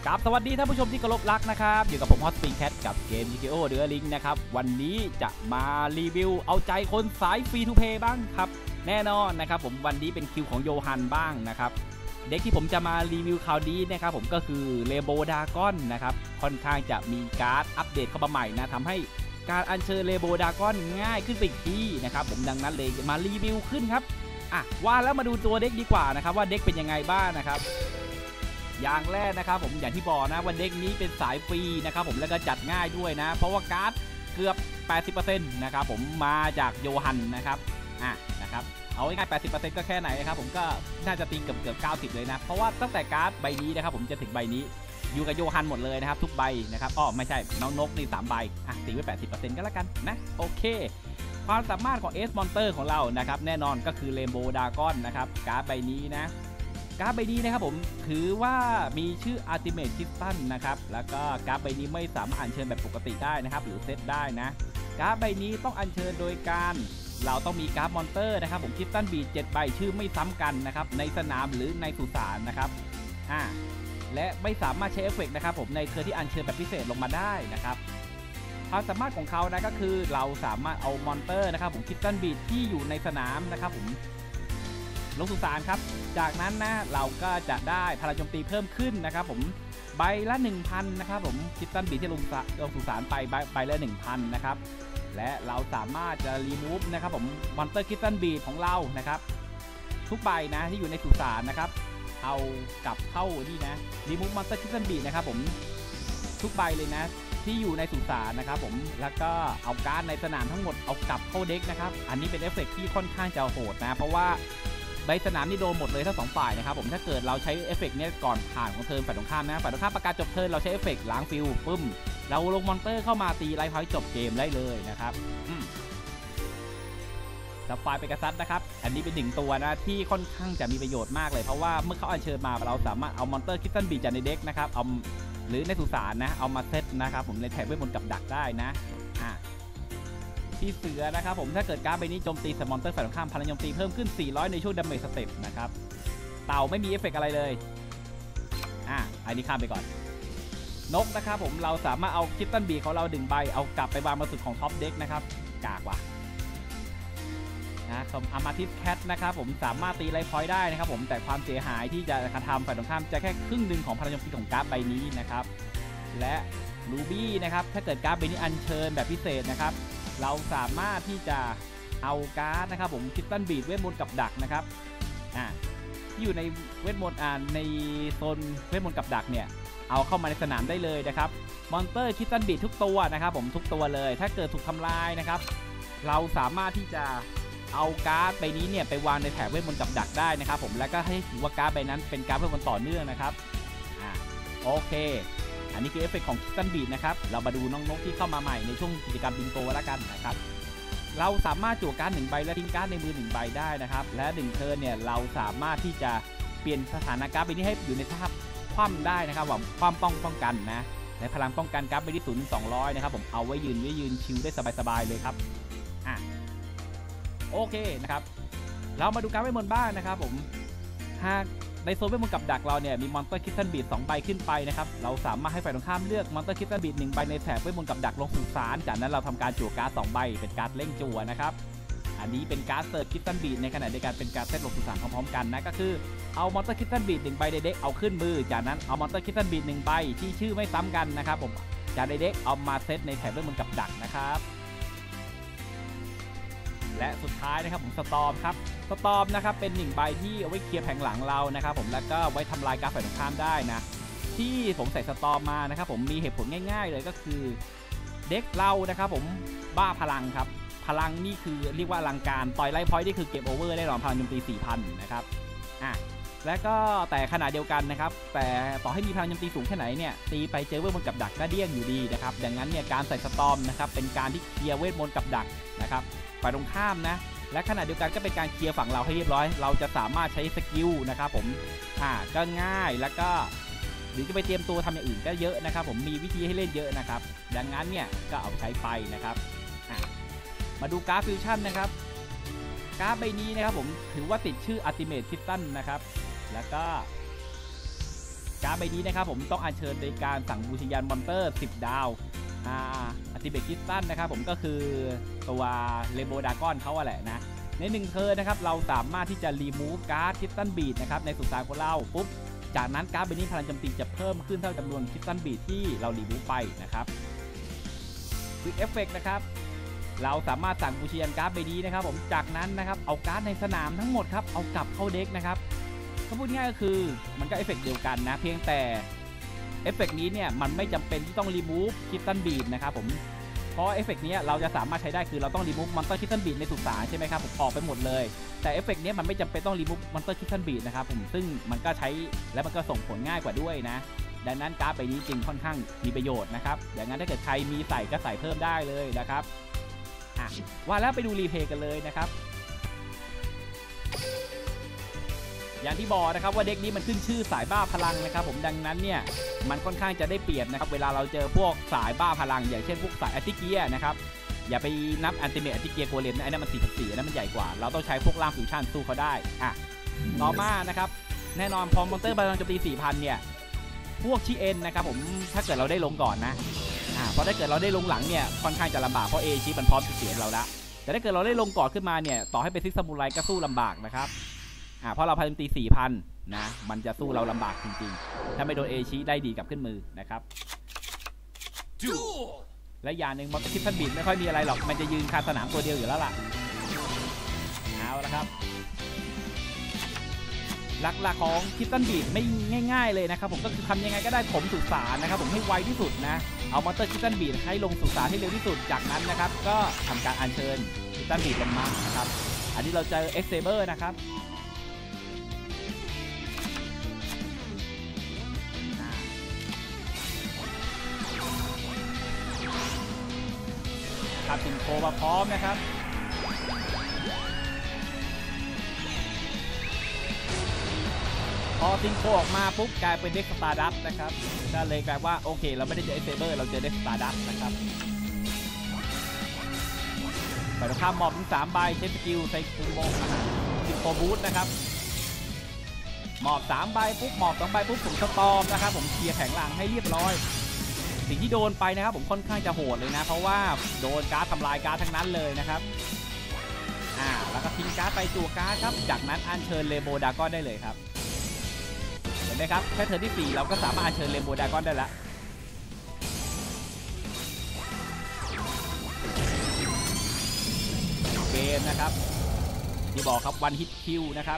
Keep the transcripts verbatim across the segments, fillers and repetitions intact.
ครับสวัสดีท่านผู้ชมที่เคารพรักนะครับอยู่กับผมฮอตสปริงแคทกับเกม จี ที โอ เดือลิงนะครับวันนี้จะมารีวิวเอาใจคนสายฟรีทูเพย์บ้างครับแน่นอนนะครับผมวันนี้เป็นคิวของโยฮันบ้างนะครับเด็กที่ผมจะมารีวิวคราวนี้นะครับผมก็คือเรโบดากอนนะครับค่อนข้างจะมีการ์ดอัปเดตเข้ามาใหม่นะทำให้การอัญเชิญเรโบดากอนง่ายขึ้นไปอีกทีนะครับผมดังนั้นเลยมารีวิวขึ้นครับอ่ะว่าแล้วมาดูตัวเด็กดีกว่านะครับว่าเด็กเป็นยังไงบ้างนะครับอย่างแรกนะครับผมอย่างที่บอกนะว่าเด็กนี้เป็นสายฟรีนะครับผมแล้วก็จัดง่ายด้วยนะเพราะว่าการ์ดเกือบ แปดสิบเปอร์เซ็นต์ นะครับผมมาจากโยฮันนะครับอ่ะนะครับเอาง่ายๆ แปดสิบเปอร์เซ็นต์ ก็แค่ไหนนะครับผมก็น่าจะตีเกือบเกือบเก้าสิบเลยนะเพราะว่าตั้งแต่การ์ดใบนี้นะครับผมจะถึงใบนี้อยู่กับโยฮันหมดเลยนะครับทุกใบนะครับอ้อไม่ใช่น้องนกนี่สามใบอ่ะตีไว้ แปดสิบเปอร์เซ็นต์ ก็แล้วกันนะโอเคความสามารถของเอสมอนเตอร์ของเรานะครับแน่นอนก็คือเรนโบว์ดากอนนะครับการ์ดใบนี้นะการ์ดใบนี้นะครับผมถือว่ามีชื่อ Ultimate Titan นะครับแล้วก็การ์ดใบนี้ไม่สามารถอัญเชิญแบบปกติได้นะครับหรือเซตได้นะการ์ดใบนี้ต้องอัญเชิญโดยการเราต้องมีการ์ดมอนเตอร์นะครับผมทิตตันบีเจ็ดใบชื่อไม่ซ้ำกันนะครับในสนามหรือในสุสานนะครับอ่าและไม่สามารถใช้เอฟเฟกต์นะครับผมในเทอร์ที่อัญเชิญแบบพิเศษลงมาได้นะครับความสามารถของเขานะก็คือเราสามารถเอามอนเตอร์นะครับผมทิตตันบีที่อยู่ในสนามนะครับผมลงสุสานครับจากนั้นนะเราก็จะได้พลังโจมตีเพิ่มขึ้นนะครับผมใบละ หนึ่งพัน นะครับผมทิตตันบีที่ลงลงสุสานไปใบใบละ หนึ่งพัน นะครับและเราสามารถจะรีมูฟนะครับผมมอนเตอร์คิตตันบีของเรานะครับทุกใบนะที่อยู่ในสุสานนะครับเอากลับเข้านี่นะรีมูฟมอนเตอร์คิตตันบีนะครับผมทุกใบเลยนะที่อยู่ในสุสานนะครับผมแล้วก็เอาการ์ดในสนามทั้งหมดเอากลับเข้าเด็กนะครับอันนี้เป็นเอฟเฟกต์ที่ค่อนข้างจะโหดนะเพราะว่าใบสนามนี่โดนหมดเลยทั้งสองฝ่ายนะครับผมถ้าเกิดเราใช้เอฟเฟกต์นี้ก่อนผ่านของเทิร์นฝ่ายตรงข้ามนะฝ่ายตรงข้ามประกาศจบเทิร์นเราใช้เอฟเฟกต์ล้างฟิลปึ้มเราลงมอนเตอร์เข้ามาตีไลฟ์พอยต์จบเกมได้เลยนะครับสับไฟไปกระซัดนะครับอันนี้เป็นหนึ่งตัวนะที่ค่อนข้างจะมีประโยชน์มากเลยเพราะว่าเมื่อเขาอัญเชิญมาเราสามารถเอามอนเตอร์คิตตันบีจากในเด็กนะครับเอาหรือในสุสานนะเอามาเซตนะครับผมในแถบเวทมนต์กับดักได้นะอ่ะที่เสือนะครับผมถ้าเกิดการ์ดใบนี้โจมตีมอนเตอร์ฝ่ายตรงข้ามพลังโจมตีเพิ่มขึ้นสี่ร้อยในช่วงดาเมจสเต็ปนะครับเต่าไม่มีเอฟเฟกต์อะไรเลยอ่ะอันนี้ข้ามไปก่อนนกนะครับผมเราสามารถเอาคิตตันบีของเราดึงใบเอากลับไปวางบนสุดของท็อปเด็กนะครับกากว่ะนะครับอามาทิสแคทนะครับผมสามารถตีไลฟ์พอยต์ได้นะครับผมแต่ความเสียหายที่จะกระทำฝ่ายตรงข้ามจะแค่ครึ่งหนึ่งของพลังโจมตีของการ์ดใบนี้นะครับและรูบี้นะครับถ้าเกิดการ์ดใบนี้อัญเชิญแบบพิเศษนะครับเราสามารถที่จะเอาการ์ดนะครับผมคิตตันบีดเวทมนต์กับดักนะครับอ่าที่อยู่ในเวทมนต์อ่าในโซนเวทมนต์กับดักเนี่ยเอาเข้ามาในสนามได้เลยนะครับมอนเตอร์คิตตันบีดทุกตัวนะครับผมทุกตัวเลยถ้าเกิดถูกทำลายนะครับเราสามารถที่จะเอาการ์ดใบนี้เนี่ยไปวางในแถบเวทมนต์กับดักได้นะครับผมแล้วก็ให้ถือว่าการ์ดใบนั้นเป็นการ์ดเวทมนต์ต่อเนื่องนะครับอ่าโอเคอันนี้คือเอฟเฟกต์ของคิตตันบีดนะครับเรามาดูน้องนกที่เข้ามาใหม่ในช่วงกิจกรรมบิงโกแล้วกันนะครับเราสามารถจั่วการ์ดหนึ่งใบและทิ้งการ์ดในมือหนึ่งใบได้นะครับและหนึ่งเทิร์นเนี่ยเราสามารถที่จะเปลี่ยนสถานะการ์ดใบนี้ให้อยู่ในสภาพคว่ำได้นะครับว่าคว่ำป้องป้องกันนะและพลังป้องกันการ์ดใบที่ศูนย์สองร้อยนะครับผมเอาไว้ยืนไว้ยืนชิลได้สบายๆเลยครับอ่ะโอเคนะครับเรามาดูการ์ดเวทมนต์บ้างนะครับผมหากในโซนเวทมนต์กับดักเราเนี่ยมีมอนสเตอร์คิตตันบีดสองใบขึ้นไปนะครับเราสามารถให้ฝ่ายตรงข้ามเลือกมอนสเตอร์คิตตันบีดหนึ่งใบในแถบเวทมนต์กับดักลงสุสานจากนั้นเราทำการจั่วการ์ดสองใบเป็นการ์ดเร่งจั่วนะครับอันนี้เป็นการ์ดเสิร์ฟคิตตันบีดในขณะเดียวกันเป็นการ์ดเซตลงสุสานพร้อมๆกันนะก็คือเอามอนสเตอร์คิตตันบีดหนึ่งใบในเด็กเอาขึ้นมือจากนั้นเอามอนสเตอร์คิตตันบีดหนึ่งใบที่ชื่อไม่ซ้ำกันนะครับผมจากในเด็กเอามาเซตในแถบเวทมนต์กับดักนะครับและสุดท้ายนะครับผมสตอมครับสตอมนะครับเป็นหนึ่งใบที่เอาไว้เคลียร์แผงหลังเรานะครับผมแล้วก็ไว้ทำลายการ์ดฝ่ายตรงข้ามได้นะที่ผมใส่สตอมมานะครับผมมีเหตุผลง่ายๆเลยก็คือเด็กเรานะครับผมบ้าพลังครับพลังนี่คือเรียกว่าอลังการต่อยไล่พอยต์นี่คือเกมโอเวอร์ได้รองพลังโจมตี สี่พัน นะครับอ่ะและก็แต่ขณะเดียวกันนะครับแต่ต่อให้มีพลังโจมตีสูงแค่ไหนเนี่ยตีไปเจอเวทมนต์กับดักก็เดี้ยงอยู่ดีนะครับดังนั้นเนี่ยการใส่สตอมนะครับเป็นการที่เคลียร์เวทมนต์กับดักนะครับฝ่ายตรงข้ามนะและขณะเดียวกันก็เป็นการเคลียร์ฝั่งเราให้เรียบร้อยเราจะสามารถใช้สกิลนะครับผมอ่าก็ง่ายแล้วก็หรือจะไปเตรียมตัวทำอย่างอื่นก็เยอะนะครับผมมีวิธีให้เล่นเยอะนะครับดังนั้นเนี่ยก็เอาใช้ไปนะครับอ่ามาดูการ์ดฟิวชั่นนะครับการ์ดใบนี้นะครับผมถือว่าติดชื่อ Ultimate Titan นะครับแล้วก็กการ์ดใบนี้นะครับผมต้องอัญเชิญโดยการสั่งบูชายันมอนเตอร์สิบดาวอ่าอัติเบตคิสตันนะครับผมก็คือตัวเรโบดากอนเขาอะแหละนะในหนึ่งเทิร์นนะครับเราสามารถที่จะรีมูฟการ์ดคิสตันบีดนะครับในสุสานของเราปุ๊บจากนั้นการ์ดใบนี้พลังโจมตีจะเพิ่มขึ้นเท่าจำนวนคิสตันบีดที่เรารีมูฟไปนะครับควิกเอฟเฟกต์นะครับเราสามารถสั่งบูชายันการ์ดใบนี้นะครับผมจากนั้นนะครับเอาการ์ดในสนามทั้งหมดครับเอากลับเข้าเด็กนะครับก็พูดง่ายก็คือมันก็เอฟเฟกต์เดียวกันนะเพียงแต่เอฟเฟกต์นี้เนี่ยมันไม่จำเป็นที่ต้องรีมูฟคิสตันบีดนะครับผมเพราะเอฟเฟกต์นี้เราจะสามารถใช้ได้คือเราต้องรีมูฟมอนสเตอร์คิสตันบีดในสุสานใช่ไหมครับผมออกไปหมดเลยแต่เอฟเฟกต์นี้มันไม่จำเป็นต้องรีมูฟมอนสเตอร์คิสตันบีดนะครับผมซึ่งมันก็ใช้และมันก็ส่งผลง่ายกว่าด้วยนะดังนั้นการ์ดใบนี้จึงค่อนข้างมีประโยชน์นะครับอย่างนั้นถ้าเกิดใครมีใส่ก็ใส่เพิ่มได้เลยนะครับว่าแล้วไปดูรีเพย์กันเลยนะครับอย่างที่บอกนะครับว่าเด็กนี้มันขึ้นชื่อสายบ้าพลังนะครับผมดังนั้นเนี่ยมันค่อนข้างจะได้เปรียบนะครับเวลาเราเจอพวกสายบ้าพลังอย่างเช่นพวกสายอัติเกียนะครับอย่าไปนับอันติเมทอัติเกียโกเลมนะไอ้นั่นมันสี่พันสี่นั่นมันใหญ่กว่าเราต้องใช้พวกล่างฟิวชั่นสู้เขาได้อ่ะต่อมานะครับแน่นอนพอมอนเตอร์พลังโจมตี สี่พัน เนี่ยพวกชิเอ็นนะครับผมถ้าเกิดเราได้ลงก่อนนะอ่าเพราะถ้าเกิดเราได้ลงหลังเนี่ยค่อนข้างจะลำบากเพราะเอชิมันพร้อมจะเสียเราละแต่ถ้าเกิดเราได้ลงก่อนขึ้นมาเนี่ยต่อให้เป็นซิกซามูไรก็สู้ลำบากนะครับอ่าเพราะเราพลังตี สี่พัน นะมันจะสู้เราลำบากจริงๆถ้าไม่โดนเอชิได้ดีกับขึ้นมือนะครับและอย่างหนึ่งมอนสเตอร์คิสตันบีดไม่ค่อยมีอะไรหรอกมันจะยืนคาสนามตัวเดียวอยู่แล้วล่ะเอาละครับหลักๆของคิสตันบีดไม่ง่ายๆเลยนะครับผมก็คือทำยังไงก็ได้ถมสุสานนะครับผมให้ไวที่สุดนะเอามอนสเตอร์คิสตันบีดให้ลงสุสานให้เร็วที่สุดจากนั้นนะครับก็ทำการอัญเชิญคิสตันบีดลงมานะครับอันนี้เราเจอเอ็กเซเบอร์นะครับขับสิงโคมาพร้อมนะครับพอซิงโคออกมาปุ๊บกลายเป็นเด็กสตาร์ดัสนะครับก็เลยกลายว่าโอเคเราไม่ได้เจอเอ็กเซเบอร์เราเจอเด็กสตาร์ดัสนะครับฝ่ายตรงข้ามมอบถึงสามใบเชนสกิลใส่คุมโบสิงโคบูทนะครับมอบสามใบปุ๊บมอบสองใบปุ๊บผมสตอมนะครับผมเคลียร์แผงหลังให้เรียบร้อยสิ่งที่โดนไปนะครับผมค่อนข้างจะโหดเลยนะเพราะว่าโดนการ์ดทำลายการ์ดทั้งนั้นเลยนะครับอ่าแล้วก็ทิ้งการ์ดไปจั่วการ์ดครับจากนั้นอัญเชิญเรโบดากอนได้เลยครับเห็นไหมครับแค่เทิร์นที่สี่เราก็สามารถอัญเชิญเรโบดากอนได้ละเกมนะครับที่บอกครับวันฮิตคิวนะครับ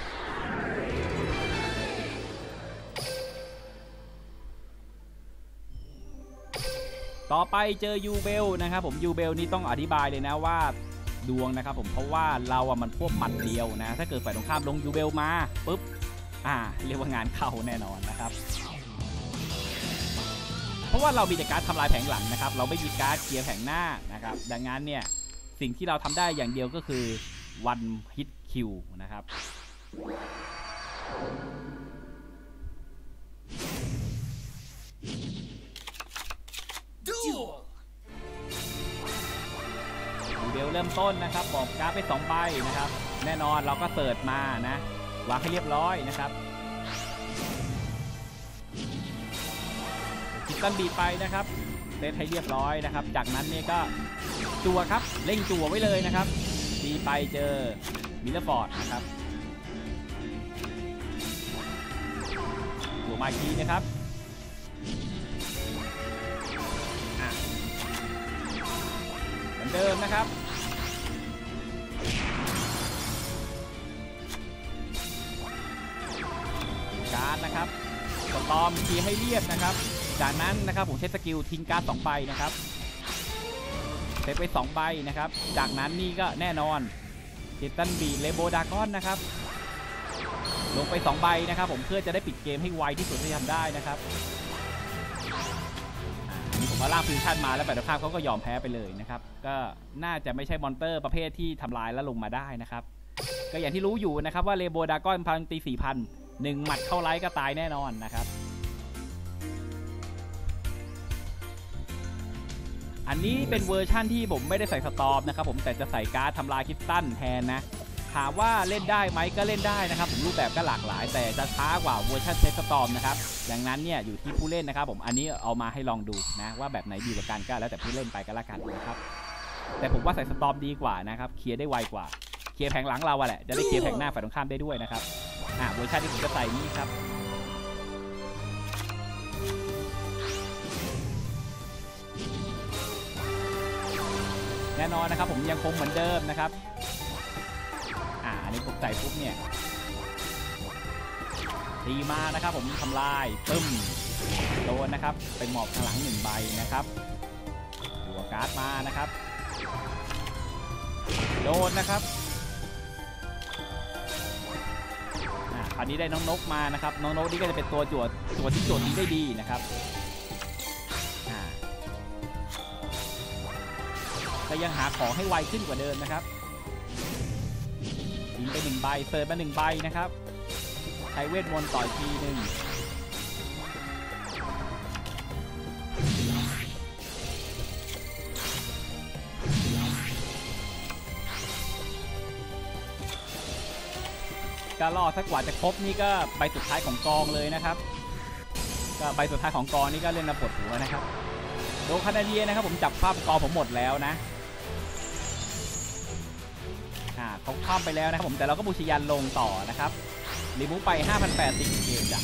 ต่อไปเจอยูเบลนะครับผมยูเบลนี่ต้องอธิบายเลยนะว่าดวงนะครับผมเพราะว่าเราอะมันพวกหมัดเดียวนะถ้าเกิดฝ่ายตรงข้ามลงยูเบลมาปุ๊บอ่าเรียกว่างานเข้าแน่นอนนะครับเพราะว่าเรามีแต่การทำลายแผงหลังนะครับเราไม่มีการเคลียร์แผงหน้านะครับดังนั้นเนี่ยสิ่งที่เราทำได้อย่างเดียวก็คือวันฮิตคิวนะครับเดี๋ยวเริ่มต้นนะครับบอกการ์ดไปสองใบนะครับแน่นอนเราก็เสิร์ชมานะวางให้เรียบร้อยนะครับคิดตันบีไปนะครับเซตให้เรียบร้อยนะครับจากนั้นเนี่ยก็จั่วครับเร่งจั่วไว้เลยนะครับดีไปเจอมิลเลอร์ฟอร์ดนะครับจั่วมาอีกทีนะครับเหมือนเดิมนะครับการ์ดนะครับสตอมทีให้เรียบนะครับจากนั้นนะครับผมใช้สกิลทิ้งการ์ดสองใบนะครับเซตไปสองใบนะครับจากนั้นนี่ก็แน่นอนคิสตันบีเรโบดากอนนะครับลงไปสองใบนะครับผมเพื่อจะได้ปิดเกมให้ไวที่สุดที่ทำได้นะครับนี่ผมว่าล่างฟิวชั่นมาแล้วแบบภาพเขาก็ยอมแพ้ไปเลยนะครับก็น่าจะไม่ใช่มอนเตอร์ประเภทที่ทำลายแล้วลงมาได้นะครับก็อย่างที่รู้อยู่นะครับว่าเรโบดากอนพลังตี สี่พัน หนึ่งหมัดเข้าไลท์ก็ตายแน่นอนนะครับอันนี้เป็นเวอร์ชั่นที่ผมไม่ได้ใส่สตอมนะครับผมแต่จะใส่การ์ดทำลายคิสตันแทนนะถามว่าเล่นได้ไหมก็เล่นได้นะครับผมรูปแบบก็หลากหลายแต่จะช้ากว่าเวอร์ชันเทสต์สตอร์มนะครับดังนั้นเนี่ยอยู่ที่ผู้เล่นนะครับผมอันนี้เอามาให้ลองดูนะว่าแบบไหนดีกว่ากันก็แล้วแต่ผู้เล่นไปก็แล้วกันนะครับแต่ผมว่าใส่สตอร์มดีกว่านะครับเคลียร์ได้ไวกว่าเคลียร์แผงหลังเราอะแหละจะได้เคลียร์แผงหน้าฝ่ายตรงข้ามได้ด้วยนะครับอ่าเวอร์ชันที่ผมจะใส่นี้ครับแน่นอนนะครับผมยังคงเหมือนเดิมนะครับอ่าอันนี้ผมใส่ปุ๊บเนี่ยตีมานะครับผมทำลายปึ้มโดนนะครับเป็นหมอบข้างหลังหนึ่งใบนะครับหัวการ์ดมานะครับโดนนะครับอ่าคราวนี้ได้น้องนกมานะครับน้องนกนี่ก็จะเป็นตัวจวดตัวที่จวดนี้ได้ดีนะครับอ่าก็ยังหาของให้ไวขึ้นกว่าเดิมนะครับยิงไปหนึ่งใบเซิร์ฟมาหนึ่งใบนะครับใช้เวทมนต์ต่อทีหนึ่งก็รอสักกว่าจะครบนี่ก็ใบสุดท้ายของกองเลยนะครับก็ใบสุดท้ายของกองนี่ก็เล่นระปวดหัวนะครับโดคานาเดียนะครับผมจับภาพกองผมหมดแล้วนะอ่าเขาข้ามไปแล้วนะครับผมแต่เราก็บูชยันลงต่อนะครับรีมูฟไป ห้าพันแปดสิบ เกมจ้ะ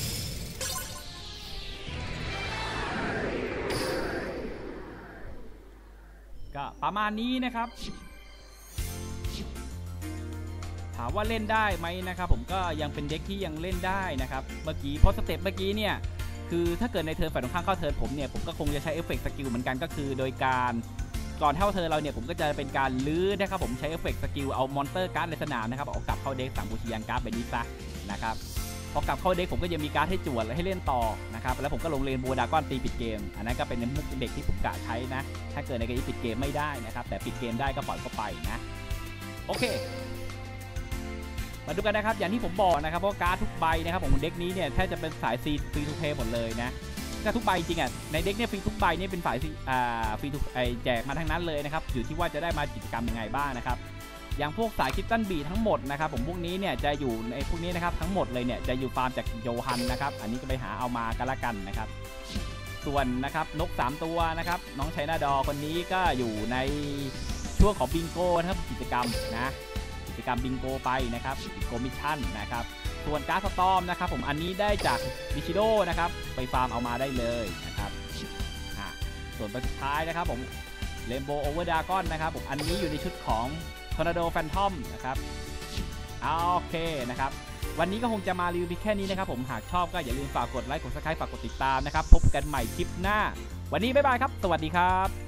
ก็ประมาณนี้นะครับถามว่าเล่นได้ไหมนะครับผมก็ยังเป็นเด็กที่ยังเล่นได้นะครับเมื่อกี้เพราะสเต็ปเมื่อกี้เนี่ยคือถ้าเกิดในเทิร์นฝ่ายตรงข้ามเข้าเทิร์นผมเนี่ยผมก็คงจะใช้เอฟเฟกต์สกิลเหมือนกันก็คือโดยการก่อนเข้าเทิร์นเราเนี่ยผมก็จะเป็นการลื้อนะครับผมใช้เอฟเฟกต์สกิลเอามอนสเตอร์การ์ดในสนามนะครับเอากลับเข้าเด็กสั่งบูชยันการ์ดแบบนี้ซะนะครับพอกลับเข้าเด็กผมก็จะมีการ์ดให้จวดและให้เล่นต่อนะครับแล้วผมก็ลงเลนโบดากอนตีปิดเกมอันนั้นก็เป็นมุกเด็กที่ผมกะใช้นะถ้าเกิดในเกมปิดเกมไม่ได้นะครับแต่ปิดเกมได้ก็ปล่อยเข้าไปนะโอเคมาดูกันนะครับอย่างที่ผมบอกนะครับเพราะการ์ดทุกใบนะครับของเด็กนี้เนี่ยแทบจะเป็นสายซีฟรีทูเพย์หมดเลยนะก็ทุกใบจริงอ่ะในเด็กเนี่ยฟรีทุกใบนี่เป็นฝ่ายอ่าฟรีทูไอแจกมาทั้งนั้นเลยนะครับอยู่ที่ว่าจะได้มากิจกรรมยังไงบ้างนะครับอย่างพวกสายคิตตันบีทั้งหมดนะครับผมพวกนี้เนี่ยจะอยู่ในพวกนี้นะครับทั้งหมดเลยเนี่ยจะอยู่ฟาร์มจากโยฮันนะครับอันนี้ก็ไปหาเอามากันละกันนะครับส่วนนะครับนกสามตัวนะครับน้องไชน่าดอคนนี้ก็อยู่ในช่วงของบิงโกนะครับกิจกรรมนะกิจกรรมบิงโกไปนะครับบิงโกมิชชั่นนะครับส่วนการ์ดสตอมนะครับผมอันนี้ได้จากบิชิโดนะครับไปฟาร์มเอามาได้เลยนะครับส่วนสุดท้ายนะครับผมเรนโบว์โอเวอร์ดากอนนะครับผมอันนี้อยู่ในชุดของทอร์นาโดแฟนทอมนะครับโอเคนะครับวันนี้ก็คงจะมารีวิวแค่นี้นะครับผมหากชอบก็อย่าลืมฝากกดไลค์กดซับสไครป์ฝากกดติดตามนะครับพบกันใหม่คลิปหน้าวันนี้บ๊ายบายครับสวัสดีครับ